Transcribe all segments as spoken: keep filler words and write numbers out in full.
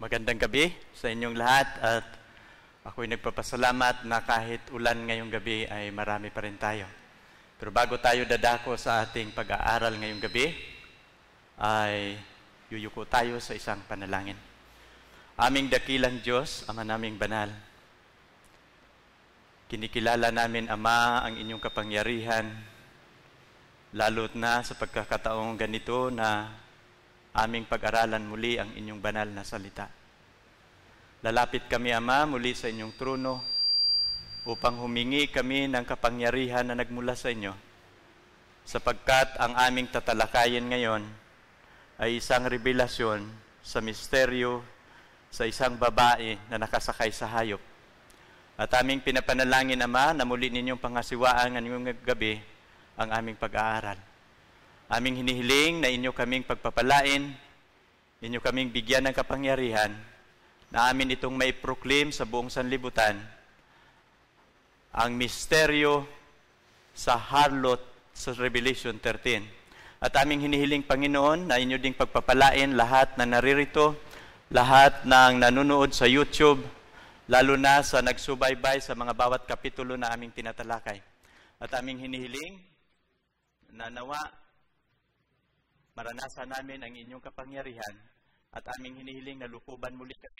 Magandang gabi sa inyong lahat at ako'y nagpapasalamat na kahit ulan ngayong gabi ay marami pa rin tayo. Pero bago tayo dadako sa ating pag-aaral ngayong gabi, ay yuyuko tayo sa isang panalangin. Aming dakilang Diyos, Ama naming banal, kinikilala namin, Ama, ang inyong kapangyarihan, lalo't na sa pagkakataong ganito na aming pag-aralan muli ang inyong banal na salita. Lalapit kami, Ama, muli sa inyong trono upang humingi kami ng kapangyarihan na nagmula sa inyo, sapagkat ang aming tatalakayin ngayon ay isang revelasyon sa misteryo sa isang babae na nakasakay sa hayop. At aming pinapanalangin, Ama, na muli ninyong pangasiwaan ngayong gabi ang aming pag-aaral. Aming hinihiling na inyo kaming pagpapalain, inyo kaming bigyan ng kapangyarihan, na amin itong may proclaim sa buong sanlibutan, ang misteryo sa harlot sa Revelation thirteen. At aming hinihiling, Panginoon, na inyo ding pagpapalain lahat na naririto, lahat ng nanonood sa YouTube, lalo na sa nagsubaybay sa mga bawat kapitulo na aming tinatalakay. At aming hinihiling na nawa maranasan namin ang inyong kapangyarihan at aming hinihiling na lukuban muli kami.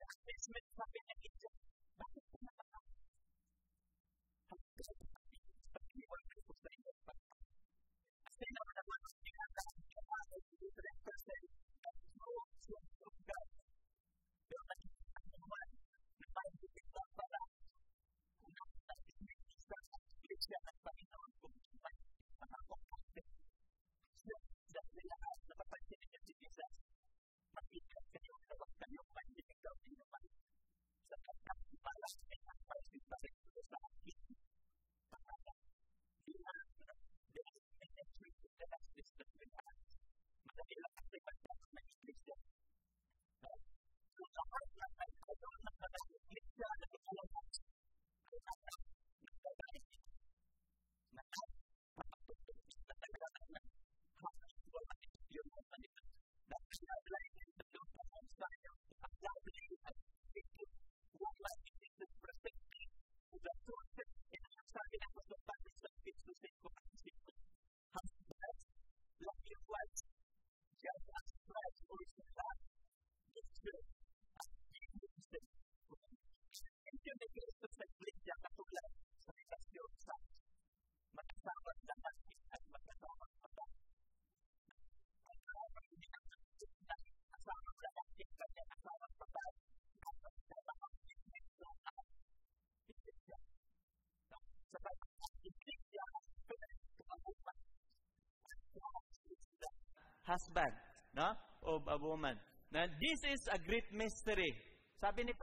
assessment sabi niya ito. Bakit po naman? Ang gusto ko pag-iwan ko sa inyo. Kasi naman naman ang tinatawag niya para sa different person that knows of God. Pero nakikita naman na tayo dito para kung natin may isa sa Iglesia ng Panginoon kung may mga kompante. So, dahil lahat napapansin niya si Jesus, makikita kayo na wag kayo manliligaw din naman sa kanyang ibalas ay ang pagsiparin ko sa akin. Para di na there is an entry to the last distance with us. Madali lang kasi pagkakot ng Iglesia. So, sa heart na ay kayo na ng Iglesia na tutulungan ay nasa nagkagalit na papatutunan sa talaga ng hapon ko at yung mga nito. Dahil sinabla yung tatlong pahang sayo at labli at ito wala itisip protecting to the sources and ang sabi ng pasapati sa Pitusin ko at isipin. Hanggang like your wives, just as Christ always said, it's good as Jesus said. Ito na Cristo sa Iglesia katulad sa relasyon sa magkasama lahat at magkasama mata. Ang kasama hindi naman dahil kasama lahat at kanya kasama mata dapat kasama ang Iglesia at Iglesia. Sa pagkakasama Iglesia ito ang umat. Husband, no? Of a woman. Now, this is a great mystery. Sabi ni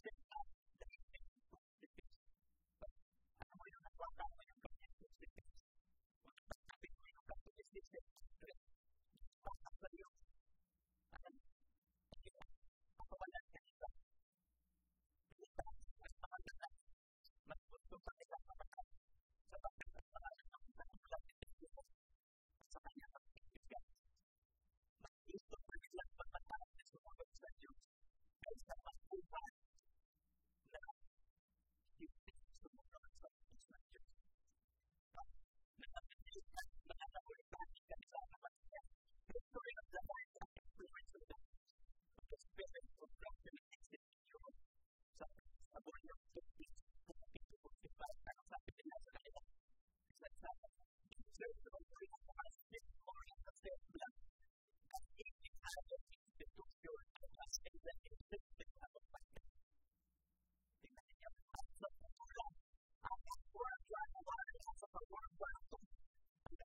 magsalita dahil may positive. Alam mo yung nagwaka mo yung kanyang positive. Kung ipagkapit mo yung kanyang positive, baka sa iyo. Alam mo, pakawalan ka nito. Kita, mas makaganda. Mas gusto pa nila kapatid. Sa bakit ang pangalan ng natulad ni Diyos sa kanyang pagkikita. Mas gusto pa nila kapatid na sumunod sa Diyos kaysa magpupan na hindi sumunod sa Diyos na Diyos. Nakapilitan, nakanakulitan ng kanilang kapatid. Ito rin ang laman ng influence of God. Mag-experience of proclamation sa sabon ng Diyos. Kung pinag-usipan, ano sabi nila sa kanila? Isa sa deserve the glory of us this morning of their blood. At hindi tayo institusyon ang mas kailan existed na magpagkat. Tingnan niya, at sa pagkulang, ang world war na wala sa pag-world war ito. Ang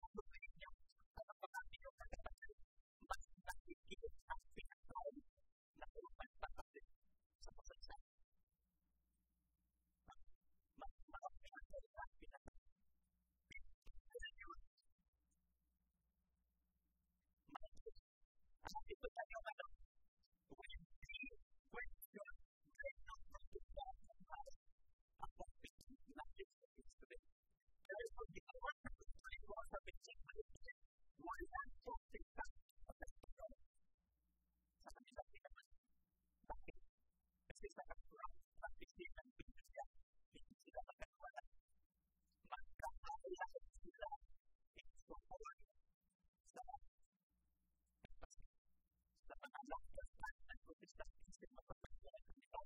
sistem sistem perpajakan kita.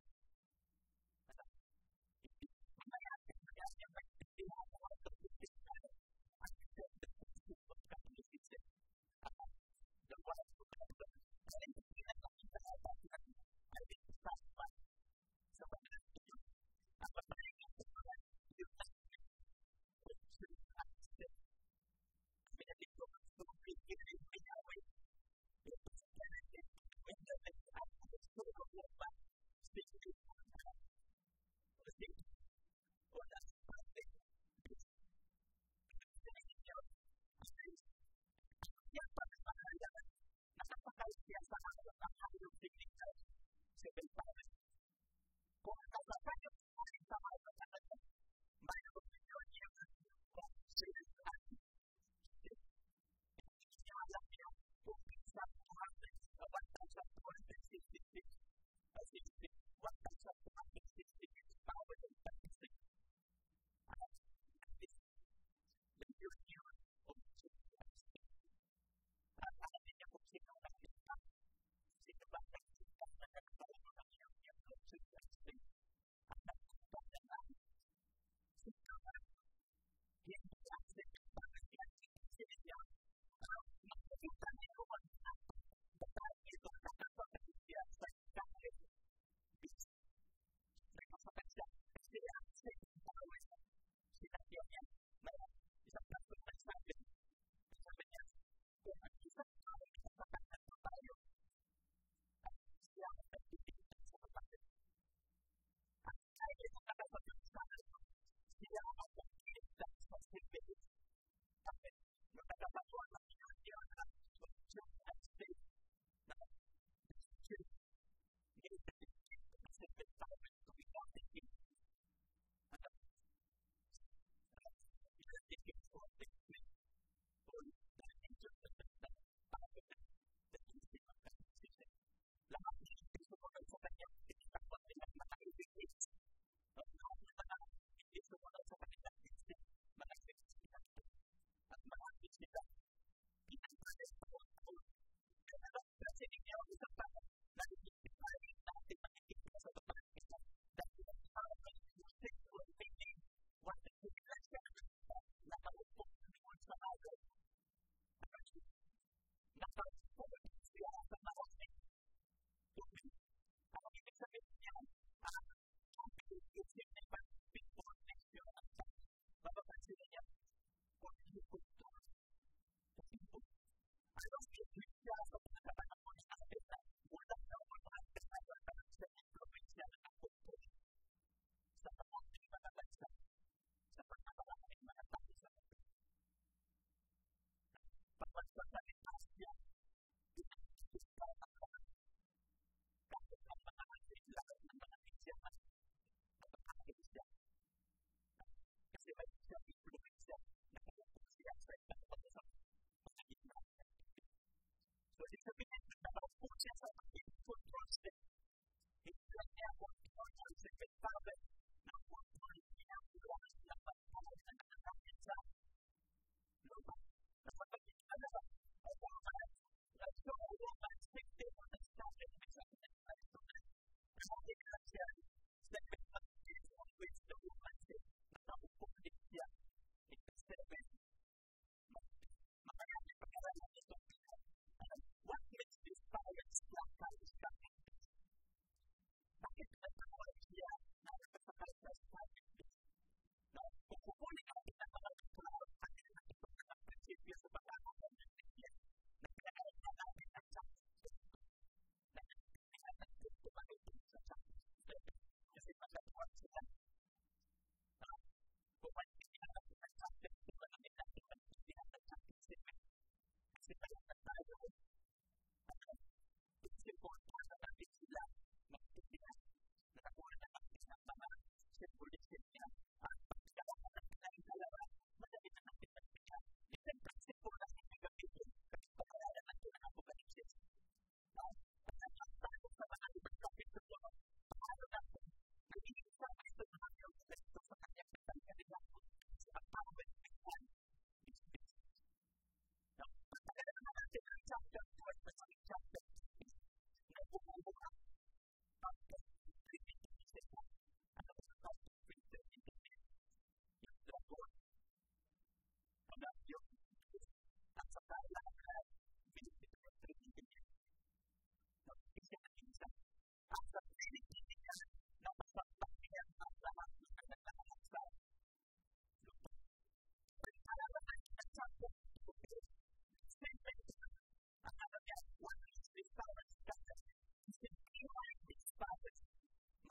Makanya yang yang baik itu adalah tertulis ada ada bukan sistem apa dan buat saya kita kita ada ada sama sebenarnya itu apa yang kita itu menjadi suatu pikir yang menjawab itu sebenarnya menjadi apa suatu lepas sedikit sedikit orang seperti yang pada bahaya masa pakai biasa atau apa yang sedikit sebentar kok kata saya sama dengan banyak orang yang sedikit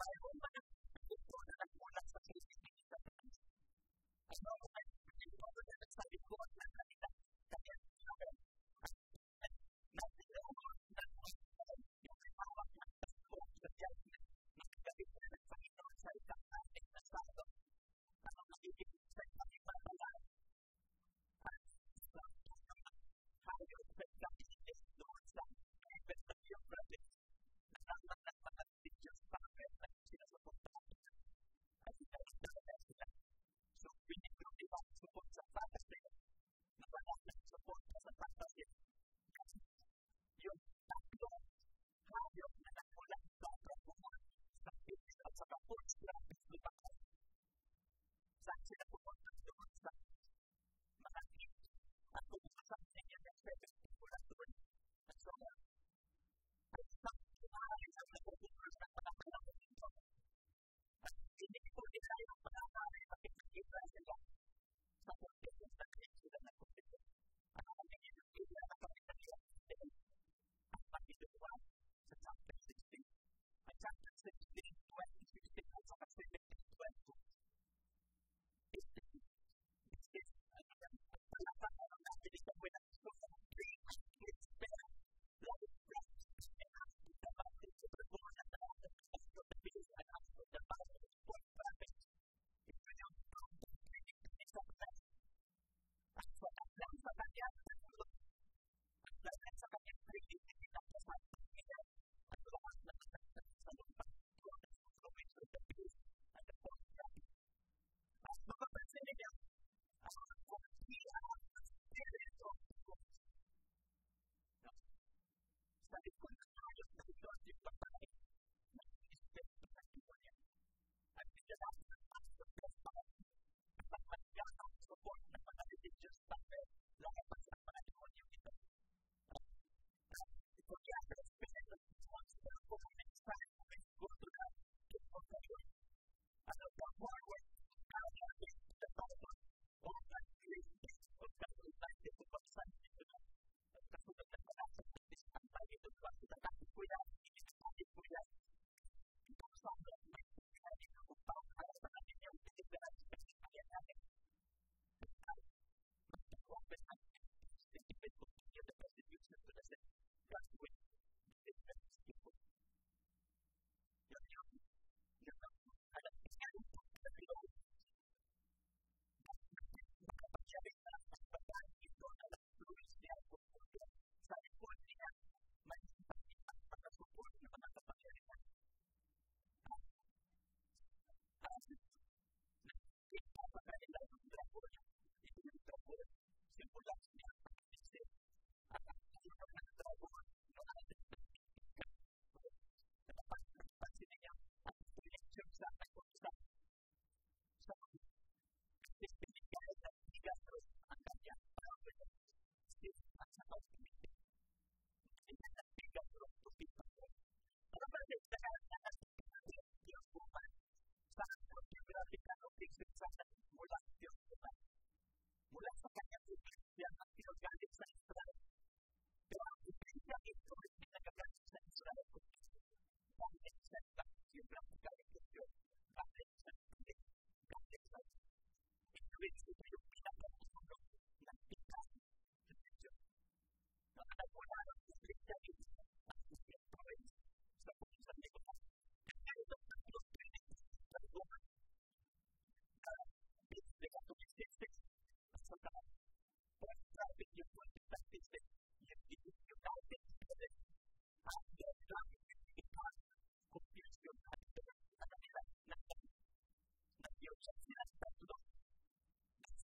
mayroon ba ng ito na nagmula sa Philippines sa Pilipinas? At ano ay ito na nagsabi ko at nakalita kaya natin natin na umar na yung hawak ng tasko sa judgment makikabit na ng Panginoon sa isang ating nasado na ang magiging sa isang ipatalaan at sa hayop sa isang isis doon sa event of your brothers na naman ng mga teachers bakit na sinasupuntahan nila at sinasupuntahan sila. So, pinigro iba support sa fantasy na wala ng support sa fantasy kasi yung tatlo hayop na nagmula sa trabuhan sa isis at sa kapur sila bislupakan. Saan sila pupunta doon sa mga teams at pupunta sa mga nag-service mula doon at so on. At sa maaari sa nagpupunta sa panapanahon nito at hindi po nila yung panapanahon makikita sila sa kontekst na kaya sila nagpupunta. At ang magiging yung ila na pakita nila at pakituwa sa chapter sixteen at chapter sixteen, twenty sixteen at saka seventeen, twenty. This is palapakan ang natin ito with a social dream with better love and after the battle to the born at the end of the peace and after the battle for traffic. Ito yung it's a plan. At sa plan sa kanya at plan sa kanya creativity na kasama niya at lahat na kasama sa lupa to the peace and the born traffic. At mapapansin niya ang kongkiya ang spirit of God. Sa likod ng ayos na ito at yung patay na respect na ito niya. At pinalaman ng pastor Gaspar at ang magkakang support ng mga religious partner lahat pa sa panahon yung ito. Ito niya ang respect ng sponsor ko ang next time kung may go to God to God. At ang forward ang natin sa Bible o ang creative o kasultan dito pagsan dito na at kasultan na panasa at disampay ito pa sa natin ko yan hindi sa natin ko yan ito sa mga may pagkain na upang para sa natin yung titigaran sa pagkain natin at mag-open ang titipid ko yung the persecution to the same God with the different people yun yun yun ang alam tingnan po sa below makapagsabi na ang pagkain ito na nag-fluis niya kung kung sa likod niya may ipa't pagkasuport na mga kapangyarihan. At ito pagkain lang ng dragon, ito yung dragon, simulas niya ang pag-isip. At ang kasunod ng dragon, no ating pag-isip. Napapansin niya at projection sa ating sa sa pinigay na bigato ang kanyang power at sa pag-ibig. Hindi na bigato to bigato. Ano ba rin dahil na natin yung buman sa geographical location sa mula yung buman. Mula sa kanyang ibig siya ang pinagalit sa Israel. Pero ang ibig niya ito ay pinagalit sa Israel. Bakit sa geographical location? Bakit sa ibig? Bakit sa which ito yung pinakatulog ng pitas sa Diyos. Nakatagula ng public service at public province sa pulisan nito. Kaya ito ang doctrine sa lugar na binigyan to sixty-six at sa taas. Kaya traffic yung twenty twenty-six yung yung traffic at yung traffic yung ikas confusion at ito na kanila na yung sa sila sa tulog.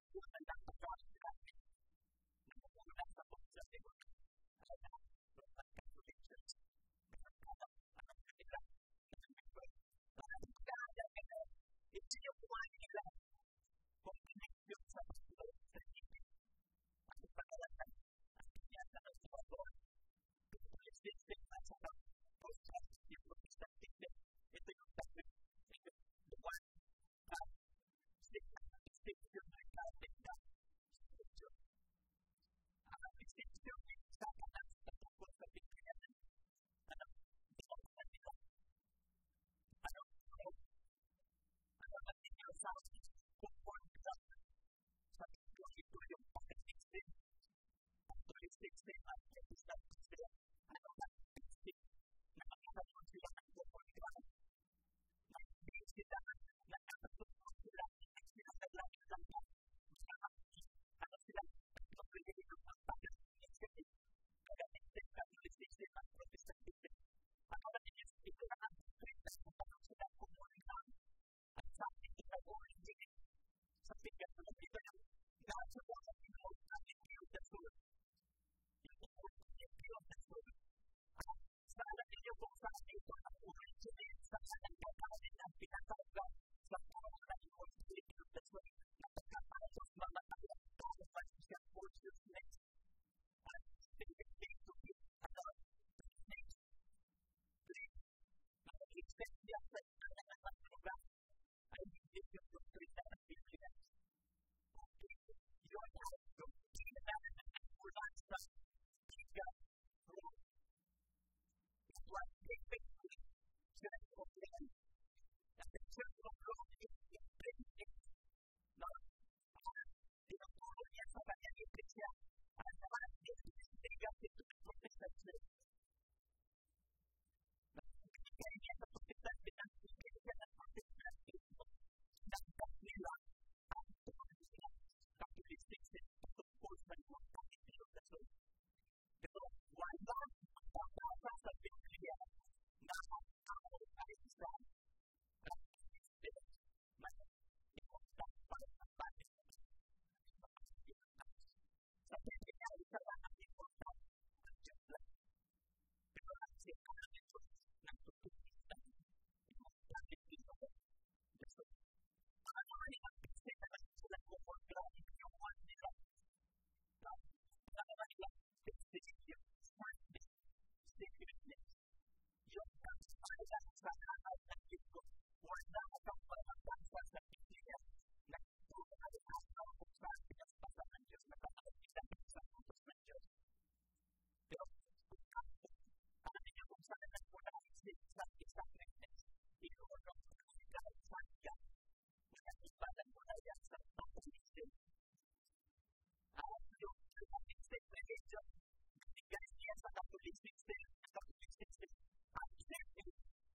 ang napagawin natin na muna sa pagsasagot sa lahat ng calculations. Pinagkakap ang kanila na member. Parang magkakadal ka na, itinukuha nila kung connection sa pagsasagot sa hindi. At ipagkalatan ang kanyang sa pagsasagot. Pinag-listing at sa pag-process yung pag-listing. Ito yung topic. Ito the one that six distinction ng natin na scripture. Ang distinction ay sa kanas na tungkol sa Biblia. Ano? Ito ang kanila. Ano? Ano? Ano ang kanila sa tungkol sa sa tungkol ito yung pag-listing. Pag-listing at pag-listing. Ano ang listing na makakapon sila ng tungkol ito? May sila na nakatungkol sila at sila naglaki lang na ano sila pagpapili ng pagpapili kaya listing ka listing at protestation. Ang mga niya ito na ang kriptas kung paano sila kumulitan at sa ating itabuhin sa tingkat na ito yung nasa mga pinod at ipiyod na sulod. Yung ipiyod na sulod. Sa alam ninyo kung saan ito ang origin sa ating kakain ng pinatawag sa pamahalaan ng ipiyod na sulod na pagkapasok mga talang talupan siya forces next. At tingin to be another next. Please, mag-expect niya sa kanilang mga lugar ay hindi yung doktrina ng Biblia. Okay, yun ay doktrina ng mula sa Biblia. It was effectively church of God. At the church of God is imprinted. Now, tinuturo niya sa kanya iglesia at naman negative to the Protestant church. Nagbigay niya sa Protestant ng iglesia ng Protestant nagkat nila ang tungkol nila Catholic tungkol sa mga Catholic na church. Pero wala ang pagkasa sa Biblia na ang tao ay isang Catholic na ipagkat para sa panis sa Biblia ay isa lang ang ipagkat at Diyos lang. Pero ang sinabi ito ng tutulitan yung Catholic dito ko Diyos lang. Ang naman ang piste na sila kumpagkat yung one nila. Ang naman nila piste yung Sunday secretness. Yung kasalan sa hanay ng ito wala akong pagkakasa sa Biblia na tunay ang kung saan pinagpasan ng Diyos na kakalitan sa utos ng Diyos. Pero kung alam niyo kung saan nagmula sa isang witness, inuunong sila sa kanya na ibalan mo na yan sa pag-isip. Ang yung Catholic religion, bigay niya sa Catholic system, Catholic system, ang isipin.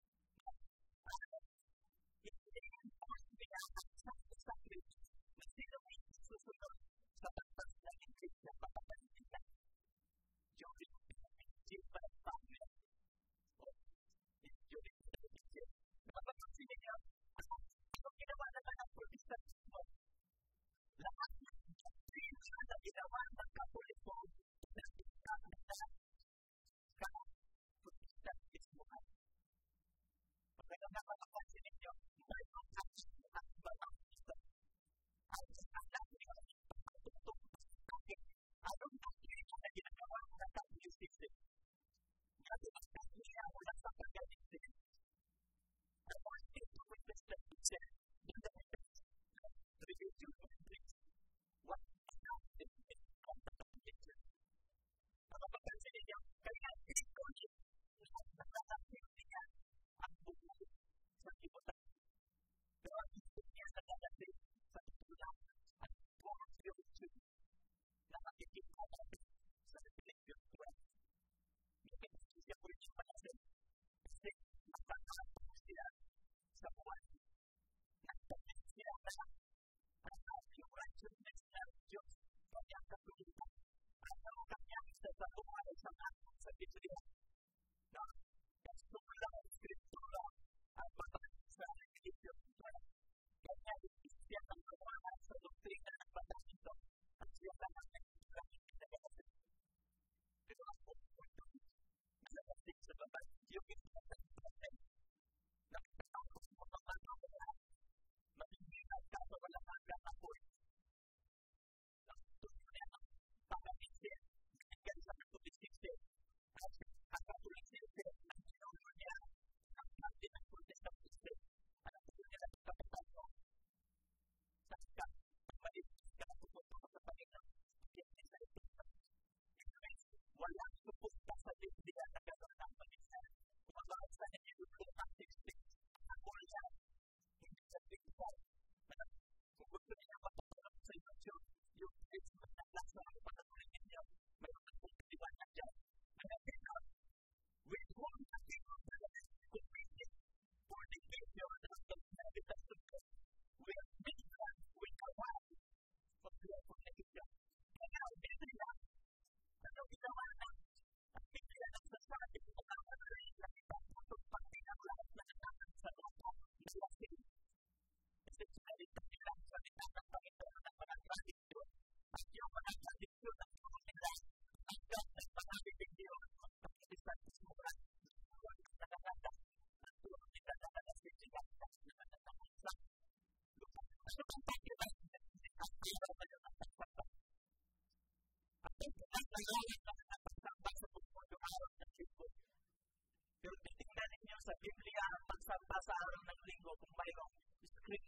I-enforce niya ang isang isang religion na sila ay susunod sa pagpas na hindi na papapanitikan. During the Gilbert family, o during the religion, napapansin niya, ang ginawa naman ng Protestantismo, lahat ng doctrina na ginawa ng Katoliko na pinagkakita ka Protestantismo. Pagkakita na mapapansin ninyo, may mga at balang ito. Ang alam niyo, pagkatutok sa akin, anong doctrina na ginagawa ng Catholic system? Kasi ang doctrina mula sa pagkagaling din. I want you to witness the picture in the heavens. Religion of Christ. What is happening in the Catholic Church? Mapapansin ninyo, kaya ito yun, nakakapit niya ang buhay sa ibutan. Pero ang ito niya sa dadating sa tutulang at buong religion na nakikita natin sa Revelation twelve. May siya po yung panasin kasi nakakapit sila sa buwan. Nakakapit sila na ang yung righteousness ng Diyos kanyang katulitan. At ang kanyang isa sa buhay sa atin sa Biblia. Na kasula ang Scriptura at patay sa Revelation twelve. Kanya siya ang kawalan sa doktrina ng patay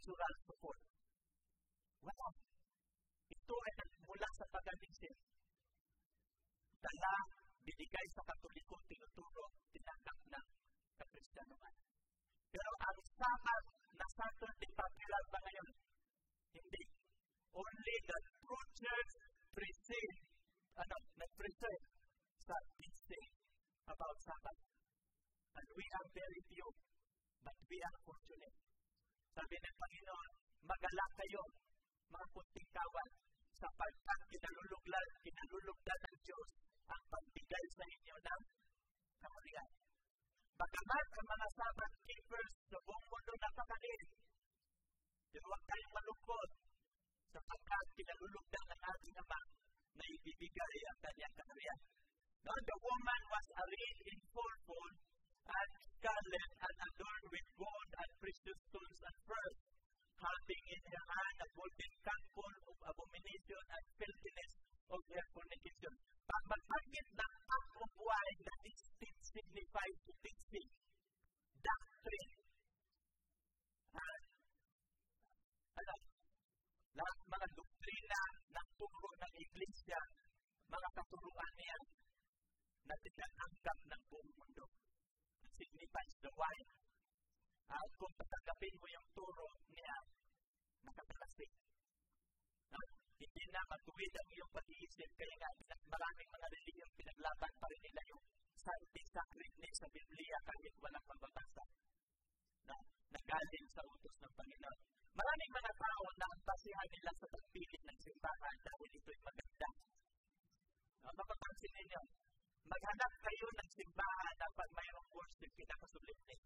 cultural support. Wala. Ito ay nagmula sa paganism. Dala, binigay sa Katoliko, tinuturo, tinanggap ng Kakristyanuhan. Pero ang Sabbath na Saturday, popular ba ngayon? Hindi. Only the true church preserve, ano, nag-preserve sa teaching about Sabbath. And we are very few, but we are fortunate. Sabi ng Panginoon, magalak kayo, mga kunting kawan, sapagkat kinaluluglan, kinalulugdan ng Diyos ang pagbigay sa inyo ng kamulian. Bagamat ang mga Sabbath keepers sa buong mundo napakaliit, pero huwag kayong malungkot sapagkat kinalulugdan ng ating Ama na ibibigay ang kanyang kamulian. Now, the woman was arrayed in purple and scarlet and adorned with gold and precious stones and pearls, holding in her hand a golden cup full of abomination and filthiness of her fornication. Pag magbanggit ng cup of wine, that is signifies to teaching, doctrine, at alam, lahat mga doktrina ng turo ng Iglesia, mga katuruan niya na tinatangkap ng buong mundo. It signifies the wine. At kung tatanggapin mo yung turo niya, makatalasig. At hindi na matuwid ang iyong pag-iisip. Kaya nga, maraming mga reliyong pinaglaban pa rin nila yung sacredness sa Biblia kahit walang pambabasa. Na nagaling sa utos ng Panginoon. Maraming mga tao na ang basihan nila sa pagpilit ng simbahan dahil ito'y maganda. Uh, mapapansin ninyo, maghanap kayo ng simbahan na pag mayroong worship, pinakasulit niya.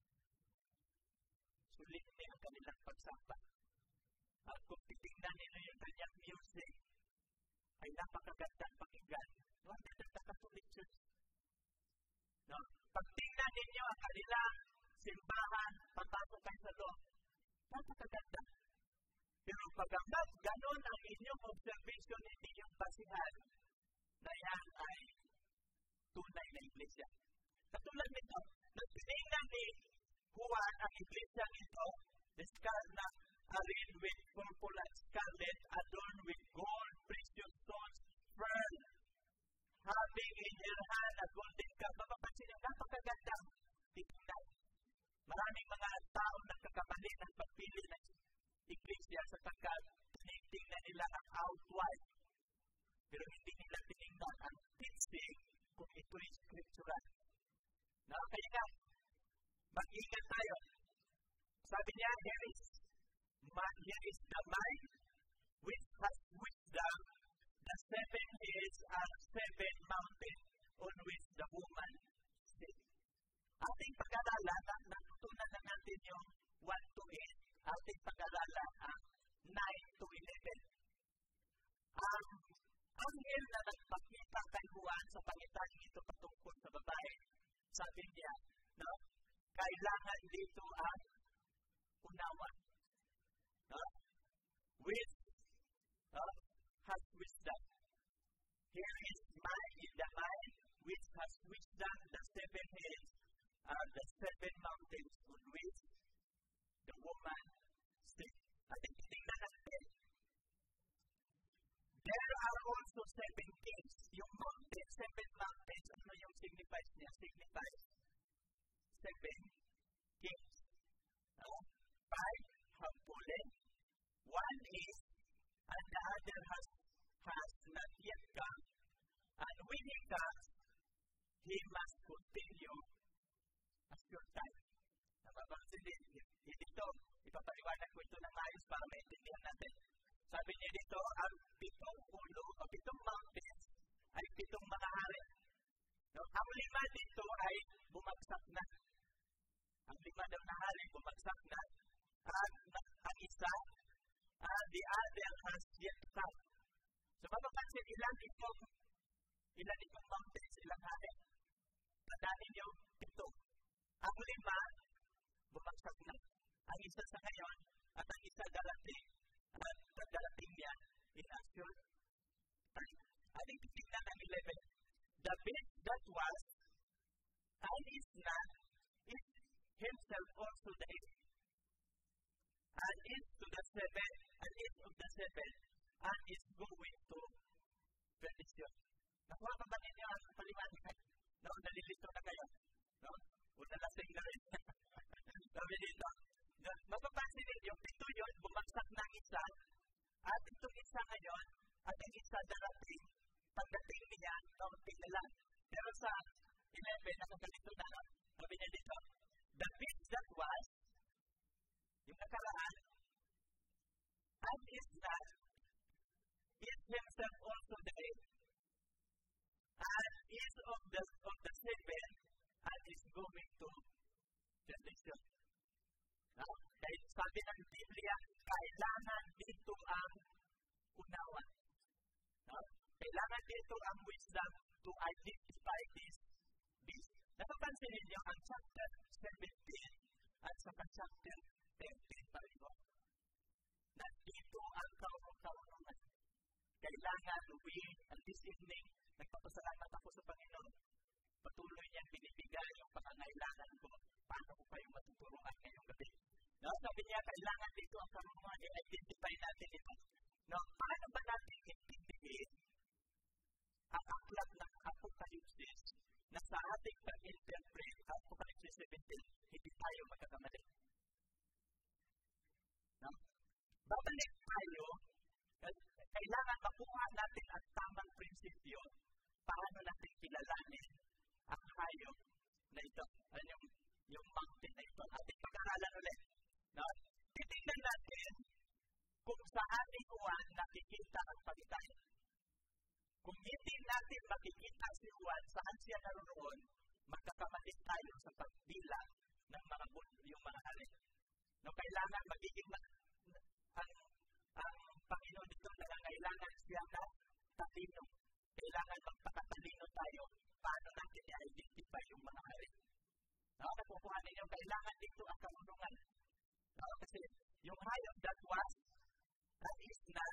Sulit niya ang kanilang pagsamba. At kung titingnan nila yung kanyang music, ay napakagandang pakinggan. No, ang ganda Catholic Church. No? Pag tingnan ninyo ang kanilang simbahan, pagpasok kayo sa loob, napakaganda. Pero pagamat ganon ang inyong observation, hindi yung basihan na yan ay tunay na iglesia. Katulad nito, nagtinignan ni Juan ang iglesia nito, discard na arrayed with purple and scarlet, adorned with gold, precious stones, pearl, having in her hand a golden cup. Mapapansin yung napakaganda. Titignan. Maraming mga tao nagkakamali ng pagpili ng iglesia sa pagkat tinitingnan nila ang outward. Pero hindi nila tinignan ang teaching kung ito'y scriptural. No? Kaya nga, mag-ingat tayo. Sabi niya, here is, here is the mind which has wisdom, the seven hills and seven mountains on which the woman sits. Ating pag-aralan, natutunan na natin yung one to eight, ating pag-aralan ang nine to eleven. Ang anghel na nagpakita kay Juan sa pangitan ito patungkol sa babae, sabi niya, no? Kailangan dito ang unawa. No? With, uh, has wisdom. Here is mind in the mind, which has wisdom, the seven hills, and the seven mountains on which the woman sits. At tingnan natin. There are also seven kings. Yung mountains, seven mountains, ano yung signifies niya? Signifies seven kings. Uh, five have fallen. One is, and the other has, has not yet come. And when he comes, he must continue a short time. Napapansin din, dito, ipapaliwanag ko ito ng ayos para maintindihan natin. Sabi niya dito, ang pitong ulo o pitong mountains ay pitong mga hari. No? Ang lima dito ay bumagsak na. Ang lima daw na hari bumagsak na. At ang isa, uh, the other has yet to come. So mapapansin, ilan itong, ilan itong mountains, ilang hari. Tandaan ninyo, pito. Ang lima, bumagsak na. Ang isa sa ngayon, at ang isa darating, at darating niya in action. Ating titignan ang eleven. The beast that was, and is not, is himself also the eighth. and is to the seven, and is of the seven, and is going to perdition. Nakuha pa ba ninyo ang paliwanag? No, nalilito na kayo. No? O nalasing na rin. Sabi dito, no, mapapansin ninyo, ito yun, bumagsak ng isa, at itong isa ngayon, at ang isa darating, pagdating niya, kaunting na lang. Pero sa eleven, nakakalito na, no? Sabi niya dito, the beast that was, yung nakaraan, and is not, is himself also the eight, and is of the of the seven, and is going to perdition. No? Dahil sabi ng Biblia, kailangan dito ang unawa. No? Kailangan dito ang wisdom to identify this beast. Napapansin ninyo ang chapter seventeen at saka chapter eighteen pareho. Nandito ang kaurong-kaurungan. Kailangan we, and this evening, nagpapasalamat ako sa Panginoon. Patuloy niyang binibigay yung pangangailangan ko. Paano ko kayong matuturuan ngayong gabi? No, sabi niya, kailangan dito ang karunungan. I-identify natin ito. No, paano ba natin intindihin ang aklat ng Apocalypse na sa ating pag-interpret ang Apocalypse seventeen, hindi tayo magkakamali. No? Babalik tayo, kailangan makuha natin ang tamang prinsipyo paano natin kilalanin ang hayop na ito, ano yung, yung mountain na ito. Ating pag-aralan ulit. No? Titignan natin kung sa ating uwan nakikita ang pagitay. Kung hindi natin makikita si Juan saan siya naroon, magkakamali tayo sa pagbilang ng mga yung mga hari. No, kailangan magiging ang, ang Panginoon dito nangangailangan siya na talino. Kailangan magpakatalino tayo paano natin i-identify yung mga hari. No, nakukuha ninyo, kailangan dito ang karunungan. No, kasi yung hayop that was, that is not,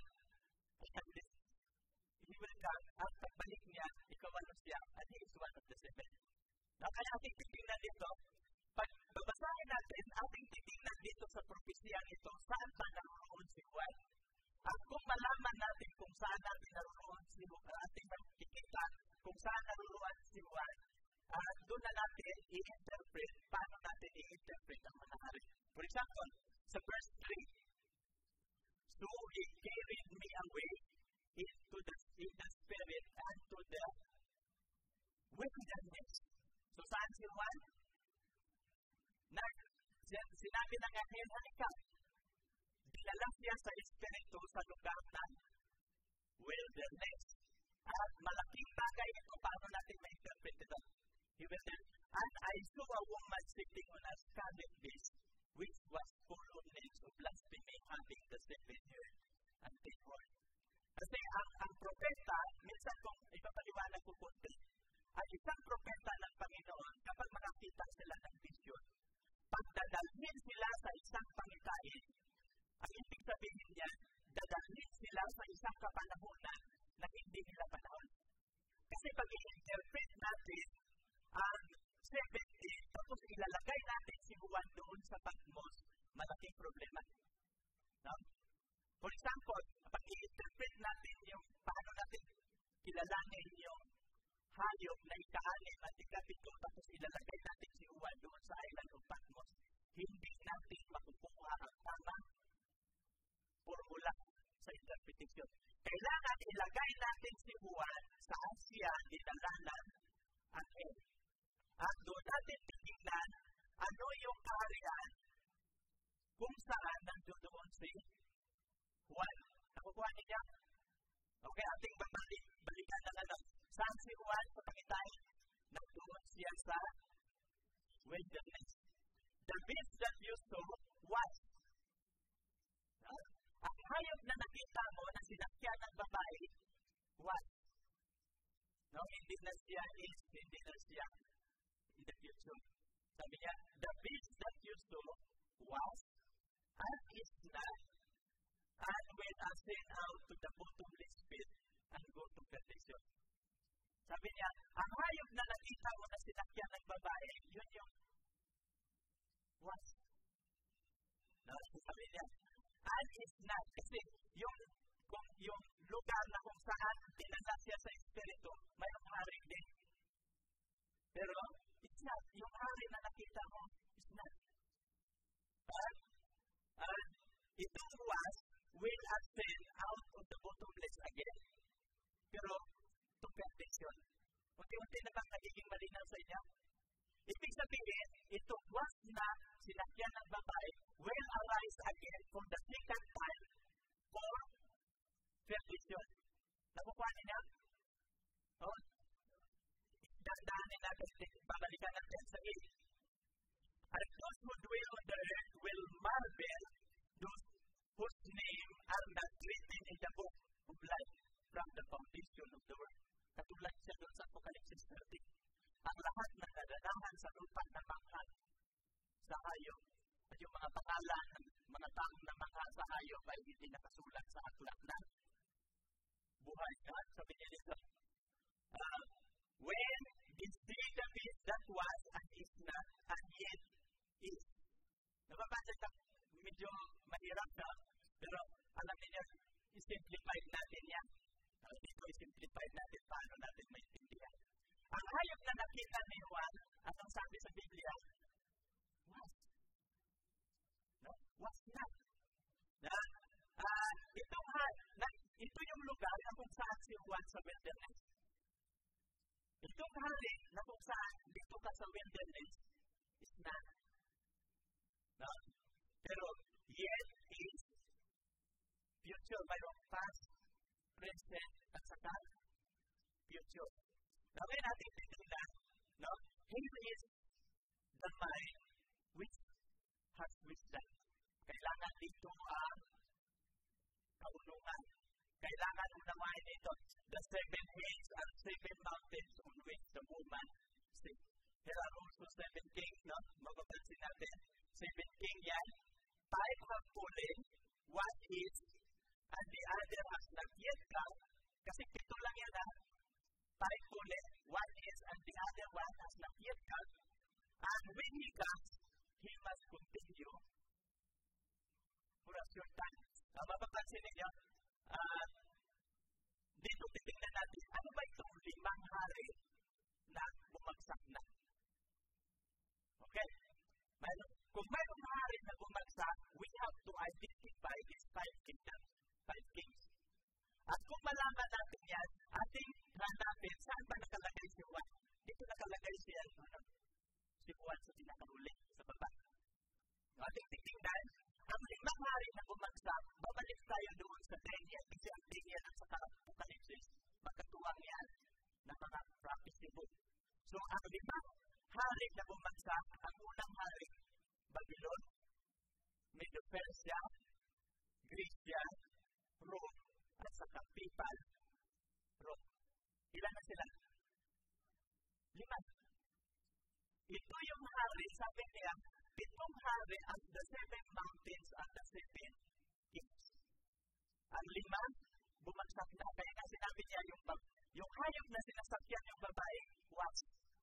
he will come, at pagbalik niya, ikaw ano siya, and he is one of the seven. No, kaya ating titingnan dito, pag babasahin natin, ating titingnan dito sa propesiyang ito, saan ba naroon si Juan? At kung malaman natin kung saan natin naroon si Juan, ating makikita kung saan naroon si Juan, at doon na natin i-interpret, paano natin i-interpret ang mga hari. For example, sa verse three, so he carried me away into the, in the spirit and to the wilderness. So saan si Juan? Na, sinabi ng anghel, halika. Dinala siya sa espiritu sa lugar ng wilderness. At malaking bagay ito, paano natin ma-interpret ito? He will then, and I saw a woman sitting on a scarlet beast, which was full of names of blasphemy, having the seven years and ten horns. Kasi ang, ang propeta, minsan kung ipapaliwanag ko kunti, ay isang propeta ng Panginoon kapag makakita sila ng vision, pagdadalhin sila sa isang pangitain, ang ibig sabihin niya, dadalhin sila sa isang kapanahonan na hindi nila panahon. Kasi pag i-interpret natin ang seventeen, tapos ilalagay natin si Juan doon sa Patmos, malaking problema. No? For example, pag i-interpret natin yung paano natin kilalanin yung hayop na ika-anim at ika-pito, tapos ilalagay natin si Juan doon sa island of Patmos, hindi natin makukuha ang tamang formula sa interpretation. Kailangan ilagay natin si Juan sa Asya, dinalanan, at El. At doon natin titignan ano yung kaharian kung saan nandoon si Juan. Nakukuha niya? Okay, ating babalik, balikan na lang. Saan si Juan sa pangitain? Nandoon siya sa wilderness. The beast that you saw was. No? Ang hayop na nakita mo na sinakyan ng babae, what? No, hindi na siya is, hindi na siya in the future. Sabi niya, the beast that you saw was, and is not, and will ascend out to the bottomless pit and go to perdition. Sabi niya, ang hayop na nakita mo na sinakyan ng babae, yun yung was. No, sabi niya, And is not. Kasi yung, kung, yung lugar na kung saan dinala siya sa Espiritu, mayroong hari din. Pero, it's not. Yung hari na nakita mo, it's not. But, uh, itong was will ascend out of the bottomless again. Pero, to perfection. Unti-unti na bang nagiging malinaw sa inyo? Ibig sabihin, ito was na sinakyan ng babae will arise again for the second time for perfection. Nakukuha niya? Oh, dandanin natin, babalikan natin sa eight. And those who dwell on the earth will marvel, those whose name are not written in the book of life from the foundation of the world. Katulad siya doon sa Apocalypse thirty. Ang lahat ng nadanahan sa lupa na mangha sa hayop at yung mga pangalan ng mga taong na mangha sa hayop ay hindi nakasulat sa aklat na buhay. At sabi niya dito, uh, when they see the beast that was and is not and yet is. Nababasa ka, medyo mahirap ka, pero alam niya, i-simplified natin yan. Uh, dito i-simplified natin paano natin maintindihan. Ang hayop na nakita ni Juan, at ang sabi sa Biblia, was. No? Was not. Na, uh, itong na, ito yung lugar na kung saan si Juan sa wilderness. Itong hari na kung saan dito ka sa wilderness is not. No? Pero, yet is future, mayroong past, present, at saka future. Gawin natin titignan, no? Here is the mind which has wisdom. Kailangan dito ang kaunungan. Kailangan unawain ito. The seven hills and seven mountains on which the woman sits. There are also seven kings, no? Mapapansin natin. Seven king yan. Five have fallen. One is, and the other has not yet come. Kasi pito lang yan, ha? Five fallen. One is, and the other one has not yet come. And when he comes, he must continue for a short time. Uh, mapapansin ninyo, uh, dito titignan natin, ano ba itong limang hari na bumagsak na? Okay? Mayroon, kung mayroong hari na bumagsak, we have to identify these five kingdoms, five kings. At kung malaman natin yan, ating hanapin, saan ba nakalagay si Juan? Dito nakalagay siya, ano? Si Juan sa pinakahuli, sa baba. Ating titignan, ang limang hari na bumagsak, babalik tayo doon sa Daniel, kasi ang Daniel at sa Apocalypse, magkatuwang yan na mga prophecy book. So, ang limang hari na bumagsak, ang unang hari, Babylon, Medo-Persia, Grecia, Rome, at saka Papal, Rome. Ilan na sila? Lima. Ito yung hari, sabi niya, pitong hari at the seven mountains at the seven kings. Ang lima, bumagsak na. Kaya nga sinabi niya yung, yung hayop na sinasakyan yung babae, was.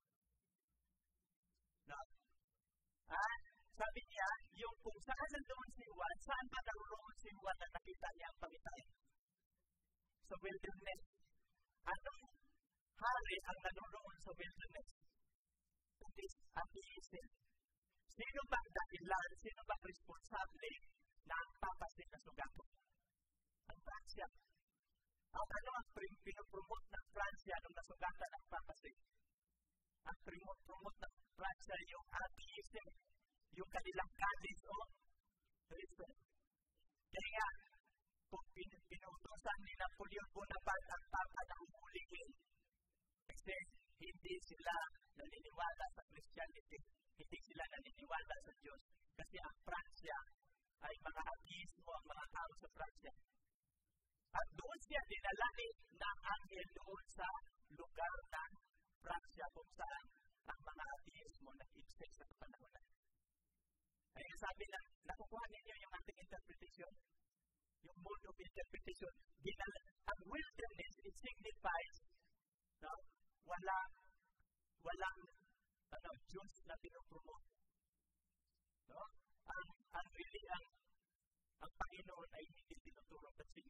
No? Ah, sabi niya, yung kung saan nandoon si Juan, saan ba naroon si Juan na nakita niya ang pamitay? Sa wilderness. Anong hari ang naroon sa wilderness? It is atheism. Sino ba dahilan, sino ba responsable na ang papasin na sugato? Ang Pransya. Ang ano ang pinopromote ng Pransya nung nasugatan ng papasin? Ang pinopromote ng Pransya yung atheism, yung kanilang goddess o reason. Kaya, kung pinutusan ni Napoleon Bonaparte ang papa na umuligin, kasi hindi sila naniniwala sa Christianity, hindi sila naniniwala sa Diyos. Kasi ang Pransya ay mga atheismo ang mga tao sa Pransya. At doon siya dinalani ng anghel doon sa lugar ng Pransya kung saan ang mga atheismo nag-exist sa panahon na. Ay sabi na, nakukuha ninyo yung ating interpretation, yung mode of interpretation. Dinala, ang wilderness, it signifies, no, wala, walang, ano, Diyos na pinupromote. No? Ang, ang really, ang, ang Panginoon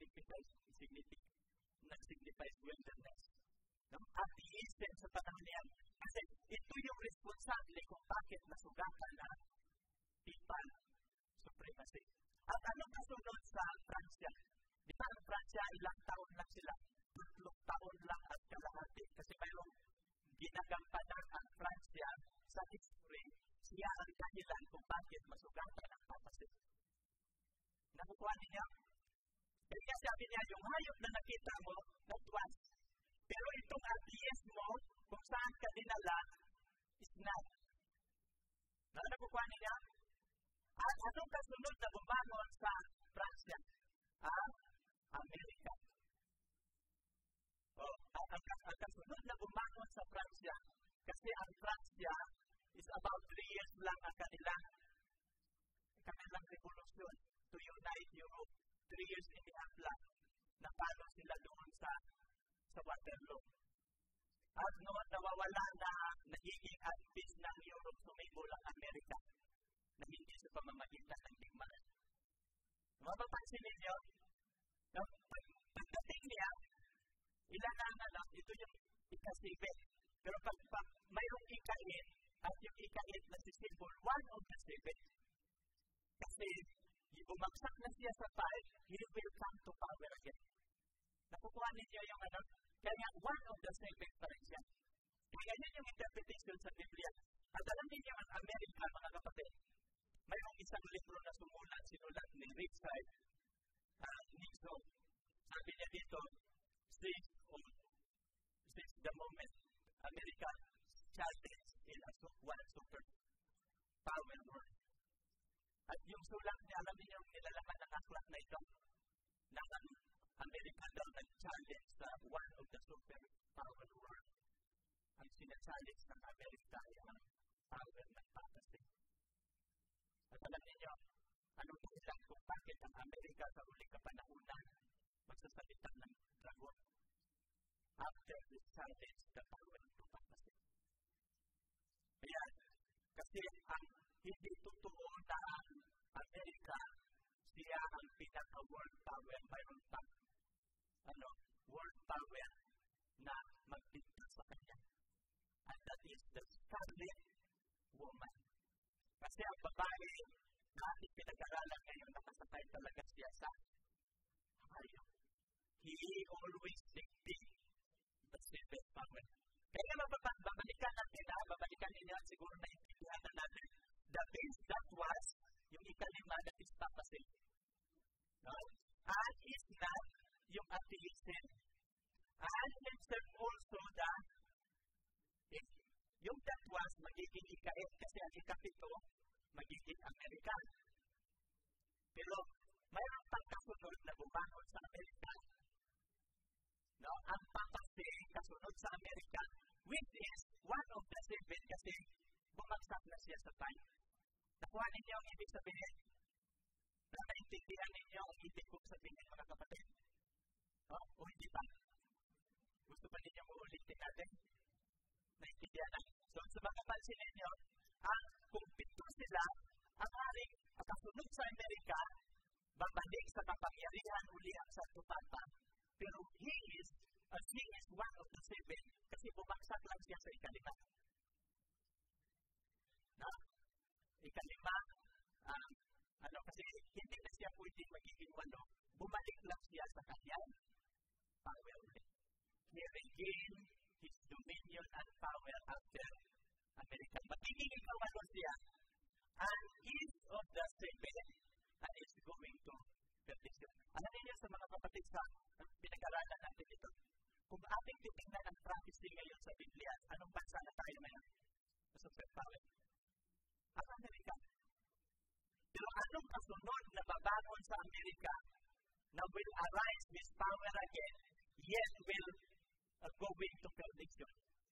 signifies, signifies, nag-signifies wilderness. No? Atheism sa panahon niya. Kasi ito yung responsable kung bakit nasugatan na papal supremacy. At anong kasunod sa Pransya? Di ba ang Pransya, ilang taon lang sila? Tatlong taon lang at kalahati. Kasi mayroong ginagampanan ang Pransya sa history. Siya ang dahilan kung bakit masugatan ang papasit. Nakukuha niya? Kaya sabi niya, yung hayop na nakita mo, that was. Pero itong atheismo, kung saan ka dinala, is not. Nakukuha niya? At anong kasunod na bumangon sa Pransya? Ah, Amerika. Oh, ang, ang, ang kasunod na bumangon sa Pransya, kasi ang Pransya is about three years lang ang kanilang, kanilang revolution to unite Europe. Three years and a half lang na paano sila doon sa, sa Waterloo. At noon nawawala na nagiging at peace ng Europe, sumibol ang Amerika na hindi sa pamamagitan ng digmaan. Mapapansin ninyo, no? Pag, pagdating niya, ilan na na ito yung ikasibit. Pero pag, pag mayroong ikait, at yung ikait na si symbol, one of the seven. Kasi, bumagsak na siya sa five, he will come to power again. Nakukuha ninyo yung ano? Kaya one of the seven pa rin siya. Kaya yun yung interpretation sa Biblia. At alam ninyo ang Amerika, mga kapatid, mayroong isang libro na sumulat, sinulat ni Richard uh, Nixon. Sabi niya dito, since, oh, since the moment America challenge in a one super power world. At yung sulat niya, alam niyo yung nilalaman ng aklat na ito, na ang Amerika daw nag-challenge sa one of the super power world. Ang sinachallenge ng Amerika ay ang power ng fantasy. At alam niyo, anong dahilan kung bakit ang Amerika sa uling kapanahunan magsasalita ng dragon after the challenge the power of fantasy. Kaya, kasi ang hindi totoo na ang Amerika, siya ang pinaka-world power, mayroon pa, ano, world power na magdikta sa kanya. And that is the Scarlet Woman. Kasi ang babae na ating pinag-aralan ngayon, nakasakay talaga siya sa hayop. He always dictates the seven power. Kaya babalikan natin na, babalikan ninyo at siguro na intindihan na natin. The beast that was, yung ikalima that is papasin. No? And is not yung atheism. And himself also the, if yung that was, magiging ikait kasi ang ikapito, magiging American. Pero, mayroon pang kasunod na bumangon sa Amerika. No? Ang papasin, kasunod sa Amerika, which is one of the seven kasi bumagsak na siya sa time. Nakuha ninyo ang ibig sabihin. Na naintindihan ninyo ang ibig kong sabihin, mga kapatid. No? O hindi pa. Gusto pa ninyo mo ulitin natin? Naintindihan na. So, sa mga pansin ninyo, ang kung pito sila, ang haring kasunod sa Amerika, babalik sa kapangyarihan uli ang Santo Papa. Pero he is, as he is one of the seven, kasi bumagsak lang siya sa ikalima. No? Ikalima, um, ano, kasi hindi na siya pwede magiging walo, bumalik lang siya sa kanyang power ulit. He regained his dominion and power after America. Magiging ikawalo siya, and is of the seven, and is going to perdition. Alam niyo sa mga kapatid sa pinag-aralan natin ito, kung ating titingnan ang prophecy ngayon sa Biblia, anong bansa na tayo ngayon? Sa superpower. Ang Amerika. Pero anong kasunod na babangon sa Amerika na will arise this power again, yet will uh, go into perdition?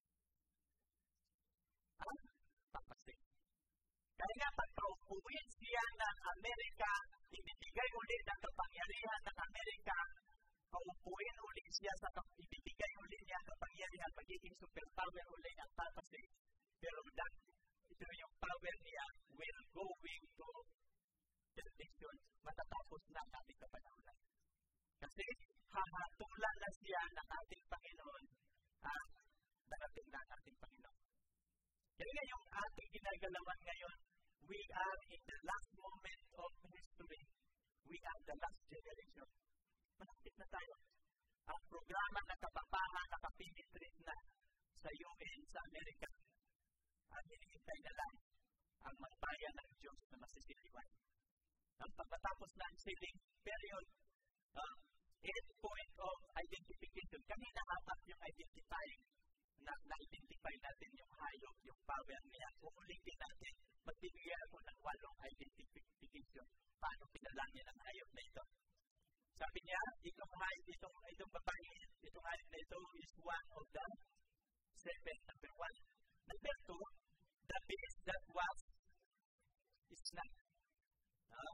Ang papasig. Kaya nga, pagpaupuin siya ng Amerika, ibibigay ulit ang kapangyarihan ng Amerika, paupuin ulit siya sa ibibigay ulit niya ang kapangyarihan, magiging superpower ulit ang papasig. Pero that, ito yung power niya will going to perdition, matatapos na ang ating kapanahunan. Kasi hahatulan na siya ng ating Panginoon at darating na ang ating Panginoon. Kaya nga yung ating ginagalawan ngayon, we are in the last moment of history. We are the last generation. Malapit na tayo. Ang programa ng kapampangan nakapenetrate na sa U N, sa Amerika. At hinihintay na lang ang magbayan ng Diyos na masisiliwan. Ang pagkatapos ng sealing period, uh, eight point of identification. Kanina apat yung identifying na na-identify natin yung hayop, yung power niya. Uulitin natin, magbibigay ako ng walong identification. Paano pinalangin ang hayop na ito? Sabi niya, itong hayop, itong, itong babae, itong hayop na ito is one of the seven. Number one. Number two, the beast that was is not. Uh,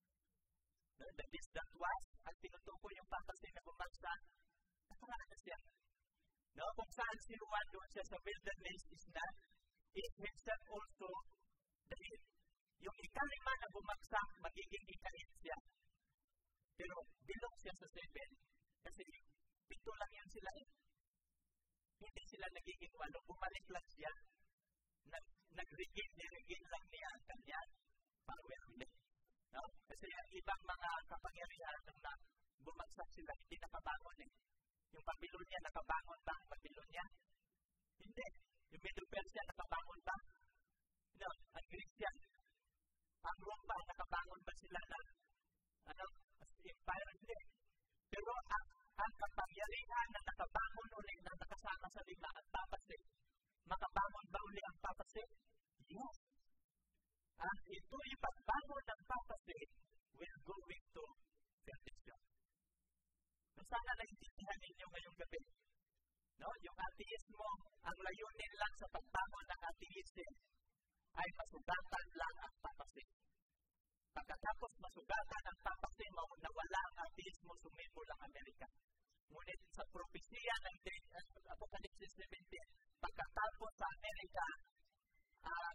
the beast that was, at tinutukoy yung papasin na bumagsak, nakaraan na siya. No, kung saan si Juan doon siya sa wilderness is not, it himself also the hit. Yung ikalima na bumagsak, magiging ikahit siya. Pero bilog siya sa seven, kasi pito lang yan sila eh. Hindi sila nagiging walo, bumalik lang siya. Nag, nag-regain, nirigin lang niya ang kanya power ulit. No? Kasi ang ibang mga kapangyarihan nung na bumagsak sila, hindi nakabangon eh. Yung Babylonia, nakabangon ba ang Babylonia? Hindi. Yung Middle Persia, nakabangon ba? No, ang Christian. Ang Rome ba, nakabangon ba sila na ano, as empire? Hindi. Pero ang, ang kapangyarihan na nakabangon ulit na nakasama sa lima at papasit, makabangon ba ulit ang papasit? Yes. At ito yung pagbangon ng papasit will go into perdition. So, sana naintindihan ninyo ngayong gabi. No? Yung atheismo, ang layunin lang sa pagbangon ng atheism ay masugatan lang ang papasit. Pagkatapos masugatan ang papasit, nawala ang atheismo, sumibol ang Amerika. Ngunit sa propesya ng Apocalypse seventeen, pagkatapos sa Amerika, ang uh,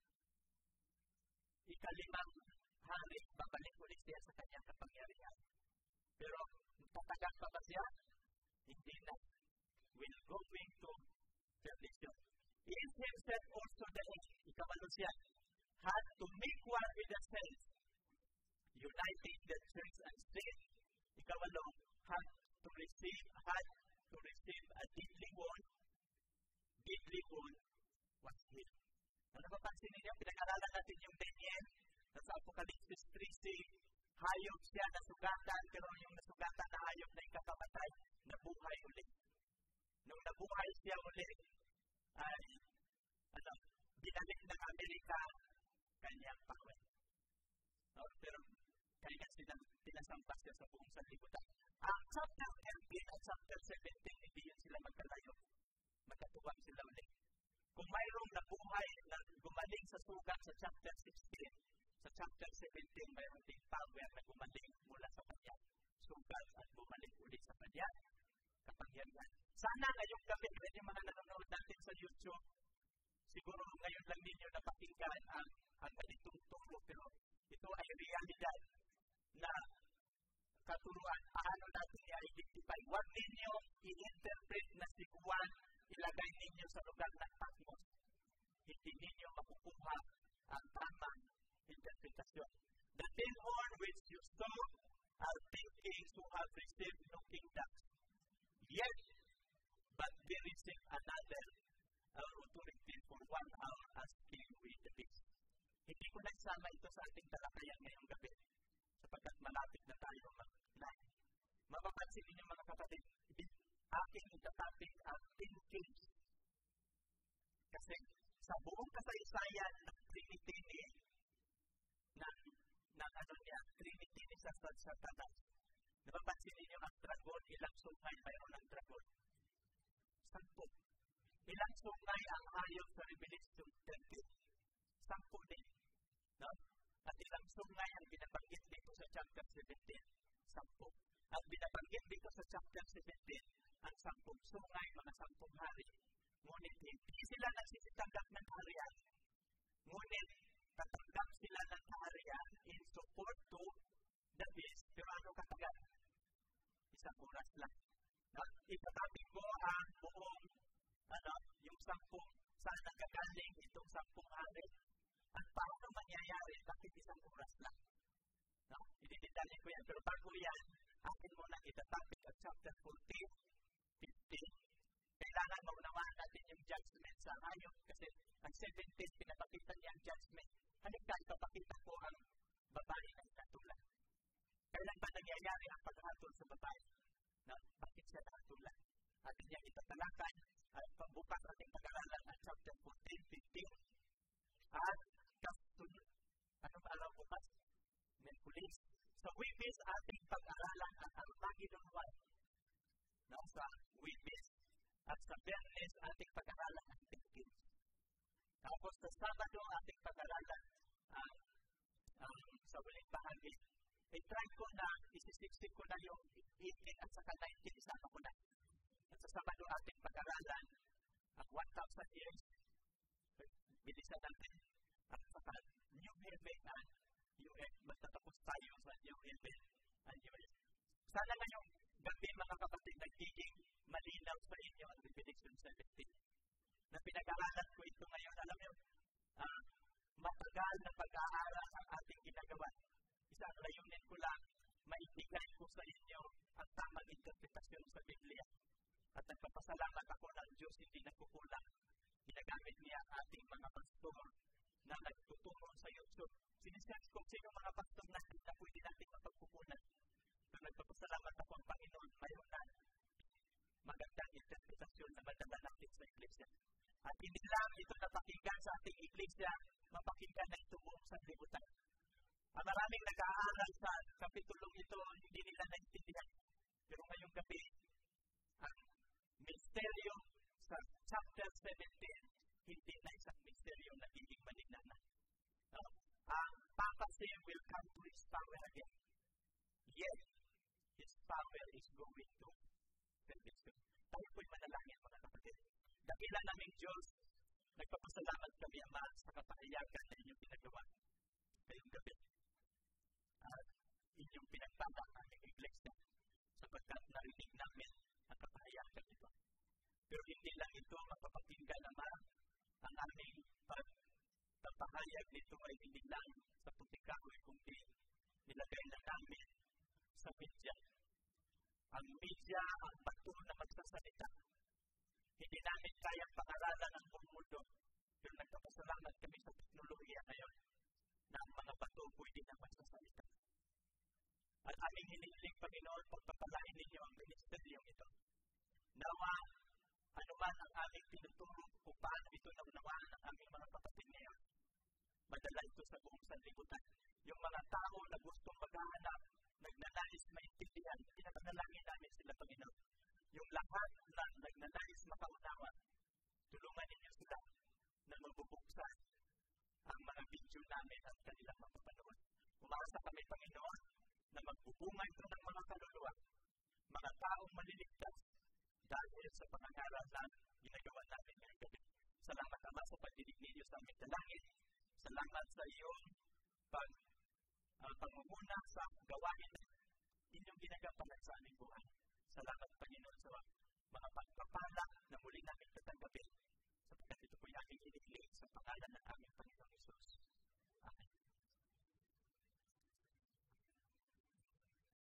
ikalimang hari, babalik ulit siya sa kanyang kapangyarihan. Pero, tatagal pa ba siya? Hindi na. Will go into perdition. In himself also the ikabalo siya, had to make war with the saints, uniting the church and state. Ikabalo, had to receive, had to receive a deadly wound, deadly wound was healed. Ano napapansin ninyo? Pinag-aralan natin yung Daniel sa Apocalypse three c, hayop siya nasugatan, pero yung nasugatan na hayop na ikakamatay, nabuhay ulit. Nung nabuhay siya ulit, ay, ano, binalik ng Amerika kanyang power. No? Pero, kaya sila pinasampas siya sa buong sanlibutan. Ang chapter thirteen at chapter seventeen, hindi yun sila magkalayo. Magkatuwang sila ulit. Kung mayroong nabuhay na gumaling sa sugat sa chapter sixteen, sa chapter seventeen, mayroong ding power na gumaling mula sa kanya. Sugat at bumalik ulit sa kanya. Kapangyarihan. Sana ngayong gabi, yung mga nanonood natin sa YouTube, siguro ngayon lang ninyo napakinggan ang, ang ganitong turo, pero ito ay realidad na katuruan. Paano natin i-identify? Huwag ninyo i-interpret na si Juan, ilagay ninyo sa lugar ng Patmos. Hindi ninyo makukuha ang tamang interpretasyon. The ten horn which you saw are ten kings who have received no kingdoms. Yet, but they receive another uh, authority for one hour as king with the beast. Hindi ko nagsama ito sa ating talakayan ngayong gabi sapagkat malapit na tayo mag-live. Mapapansin ninyo mga kapatid, aking itatapik ang ten kings. Kasi sa buong kasaysayan ng Trinity ni ng, ng ano niya, Trinity ni sa Satanas. Napapansin ninyo ang dragon, ilang sungay mayroon ang dragon? Sampo. Ilang sungay ang hayop sa Revelation thirteen? Sampo din. No? At ilang sungay ang binabanggit dito sa chapter seventeen? Sampo. At binabanggit dito sa chapter seventeen, ang sampung sungay, mga sampung hari. Ngunit hindi sila nagsisitanggap ng harian. Ngunit tatanggap sila ng harian in support to the beast. Pero ano katagal? isang oras lang. No? Ipatapin mo ang buong, ano, yung sampung, saan nagkagaling itong sampung hari. At paano mangyayari, bakit isang oras lang? No? Idididalhin ko yan. Pero bago yan, atin muna itatapik at chapter fourteen, fifteen. Kailangan maunawaan natin yung judgment sa hayop. Kasi ang seventeen, pinapakita niya ang judgment. Halika, ipapakita ko ang babae na ikatulan. Kailan ba nangyayari ang paghatol sa babae? No? Bakit siya nakatulan? Atin niya itatalakay at pagbukas ating pag-aralan at chapter fourteen, fifteen. At kasunod, ano ba alam bukas? Merkulis. Sa Webis, ating pag-aralan at Armageddon one. No? Sa Webis. At sa Bernes, ating pag-aralan ang fifteen. Tapos sa Sabado, ating pag-aralan ang um, sa uling bahagi. I-try ko na, isisiksik ko na yung eighteen at saka nineteen, isama ko na. At sa Sabado, ating pag-aralan ang one thousand years. Bilisan natin. At saka New Heaven and U S. Magtatapos tayo sa New Heaven and U S. Sana ngayong gabi, mga kapatid, nagiging malinaw sa inyo ang Revelation seventeen. Na pinag-aaralan ko ito ngayon, alam niyo, uh, matagal na pag-aaral ang ating ginagawa. Isang layunin ko lang, maibigay ko sa inyo ang tamang interpretasyon sa Biblia. At nagpapasalamat ako ng Diyos, hindi nagkukulang. Ginagamit niya ating mga pastor na nagtuturo sa YouTube. Sinisense kung sino mga pastor natin na pwede natin mapagkukunan. So nagpapasalamat ako ang Panginoon, mayroon na magandang interpretasyon na madala natin sa iglesia. At hindi lang ito napakinggan sa ating iglesia, mapakinggan na ito buong sanlibutan. Ang maraming nag-aaral sa kapitulong ito, hindi nila naintindihan. Pero ngayong gabi, ang misteryo sa chapter seventeen, hindi na isang misteryo na nagiging malignan na. Uh, ang papacy will come to his power again. Yet, his power is going to perfection. Tayo po'y manalangin, mga kapatid. Dakila naming Diyos, nagpapasalamat kami, Ama, sa kapahayagan na inyong pinagawa ngayong gabi. At inyong pinagpala ang aming iglesia sapagkat narinig namin ang kapahayagan ito. Pero hindi lang ito mapapakinggan, Ama, ang aming pagpapahayag nito ay hindi lang sa putikahoy kundi nilagay na namin sa media. Ang media ang bato na magsasalita. Hindi namin kayang pangaralan ang buong mundo. Pero nagpapasalamat kami sa teknolohiya ngayon na ang mga bato pwede na magsasalita. At aming hinihiling, Panginoon, pagpapalain ninyo ang ministeryong ito. Nawa, anuman ang aming tinuturo kung paano ito naunawaan ng aming mga kapatid ngayon. Madala ito sa buong sanlibutan. Yung mga tao na gustong maghahanap, nagnanais maintindihan, pinapanalangin namin sila, Panginoon. Yung lahat na nagnanais makaunawa, tulungan ninyo sila na mabubuksan ang mga video namin at kanilang mapapanood. Umaasa kami, Panginoon, na magbubunga ito ng mga kaluluwa, mga taong maliligtas dahil sa pangangaral na ginagawa namin ngayong gabi. Salamat, Ama, sa pagdinig ninyo sa aming dalangin. Salamat sa iyong pag, uh, pangunguna sa gawain inyong ginagampanan sa aming buhay. Salamat, Panginoon, sa mga pagpapala na muli namin tatanggapin sapagkat ito po'y aming hinihiling sa pangalan ng aming Panginoong Hesus. Amen.